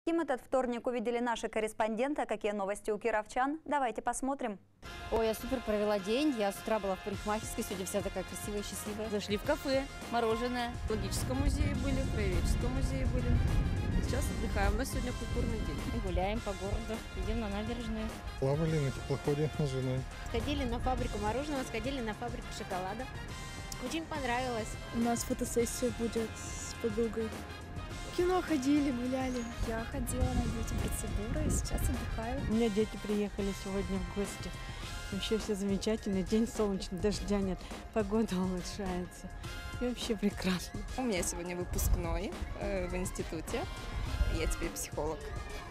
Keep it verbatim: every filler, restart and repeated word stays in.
Каким этот вторник увидели наши корреспонденты, а какие новости у кировчан? Давайте посмотрим. Ой, я супер провела день. Я с утра была в парикмахерской, сегодня вся такая красивая и счастливая. Зашли в кафе, мороженое. В Логическом музее были, в Краеведческом музее были. Сейчас отдыхаем. У нас сегодня культурный день. Гуляем по городу, идем на набережную. Плавали на теплоходе с женой. Сходили на фабрику мороженого, сходили на фабрику шоколада. Очень понравилось. У нас фотосессия будет с подругой. В кино ходили, гуляли. Я ходила на бьюти-процедуры и сейчас отдыхаю. У меня дети приехали сегодня в гости. Вообще все замечательно. День солнечный, дождя нет. Погода улучшается. И вообще прекрасно. У меня сегодня выпускной э, в институте. Я теперь психолог.